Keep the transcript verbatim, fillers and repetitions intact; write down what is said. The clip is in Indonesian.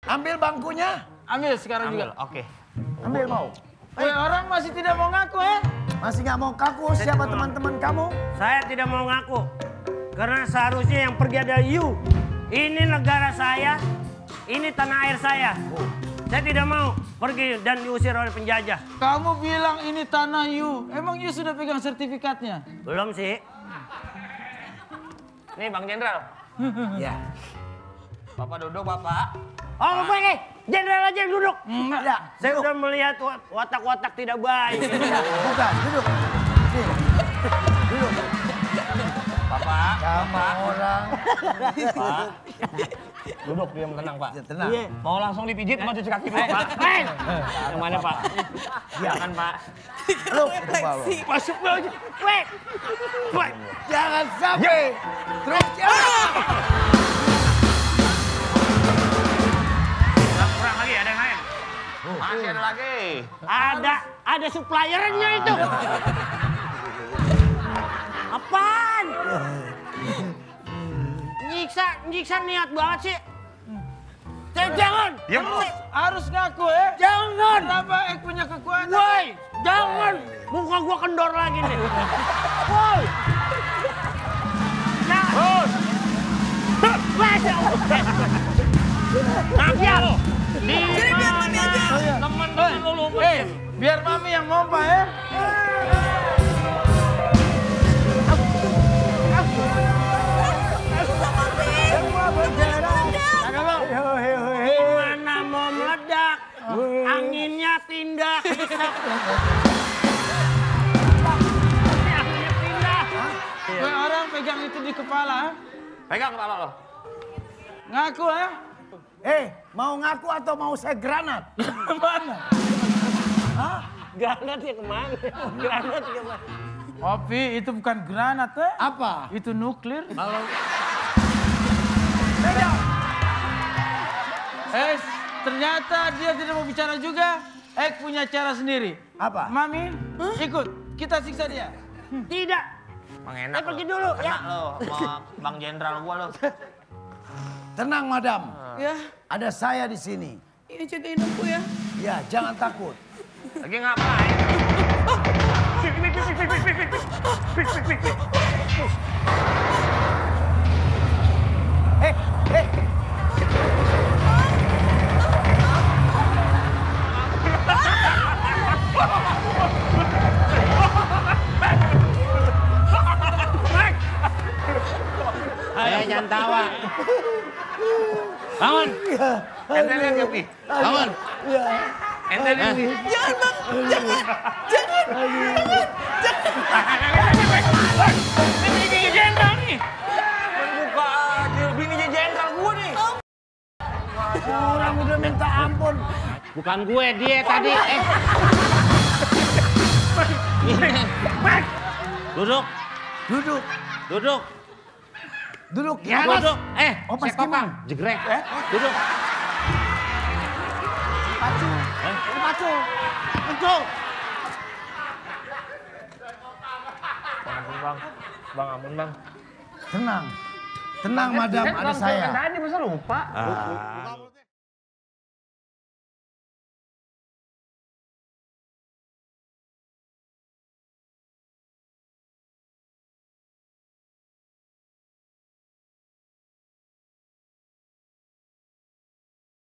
Ambil bangkunya. Ambil sekarang Ambil, juga. oke. Ambil mau. Eh, orang masih tidak mau ngaku ya? Masih nggak mau kaku, siapa teman-teman kamu? Saya tidak mau ngaku. Karena seharusnya yang pergi adalah you. Ini negara saya, ini tanah air saya. Saya tidak mau pergi dan diusir oleh penjajah. Kamu bilang ini tanah you. Emang you sudah pegang sertifikatnya? Belum sih. Nih Bang Jenderal. Ya. Bapak duduk Bapak. Oh, Bapak ini, jenderal aja yang duduk. Enggak. Saya sudah melihat watak-watak tidak baik. Bukan, duduk. Sini. Duduk. Bapak. Kamu orang. Pak. Duduk diam tenang Pak. Ya, tenang. Mau langsung dipijit sama cuci kaki Pak. Hei, Yang mana Pak? Jangan Pak. Lu, Bapak. masuk aja. Wait, wait. Jangan sampai. Terus ya. Kurang lagi, ada yang lain? Masih ada lagi. Ada, ada suppliernya itu. Apaan? Nyiksa, nyiksa niat banget sih. Jangan, jangan. Harus, harus ngaku ya? Jangan. Kenapa Ek punya kekuatan? Woi, jangan. Muka gua kendor lagi nih. Woi. Jangan. Woi, maaf ya. Di mana teman lu lupa? Eh, biar Mami yang ngompa ya. Gimana mau meledak? Anginnya tindak. Anginnya tindak. Gue orang pegang itu di kepala. Pegang kepala lo. Ngaku ya? Eh, mau ngaku atau mau saya granat? Mana? Hah? Granat ya kemana? Granat ya kemana? Kopi itu bukan granat ya? Apa? Itu nuklir. Kalau Eh, ternyata dia tidak mau bicara juga. Ek punya cara sendiri. apa? Mami, ikut. Kita siksa dia. Tidak. Bang enak Eh, pergi lo. dulu, ya. Enak lo sama Bang Jenderal gua lo. Tenang, Madam. Ya, Ada saya di sini. ini jagain aku ya. Ya, jangan takut. Lagi ngapain? Eh, eh. Ayo jangan tawa. Bangun. Ente lihat ya Pi. Bangun. Ente lihat Pi. Jangan bang, jangan, jangan, jangan. Ini bini jenderal nih. Buka aja bini jenderal gua nih. Orang udah minta ampun. Bukan gue, dia tadi. Eh. Duduk, Duduk. duduk. Duduk. Ya, Mas. duduk. Eh, Oh, Mas sekopang. Jegrek. Eh, duduk. Pacu. Eh? Ini pacu. Duduk. Ampun Bang. Bang ampun Bang. Tenang. Tenang, Madam. Ada saya. Tadi masa lupa? Ah.